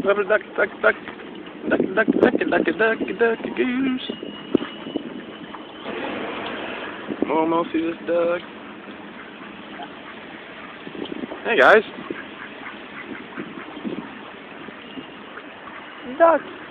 Rubber duck, duck, duck. Duck, duck, duck, duck, duck, duck, goose. Almost see this duck. Hey guys. Duck.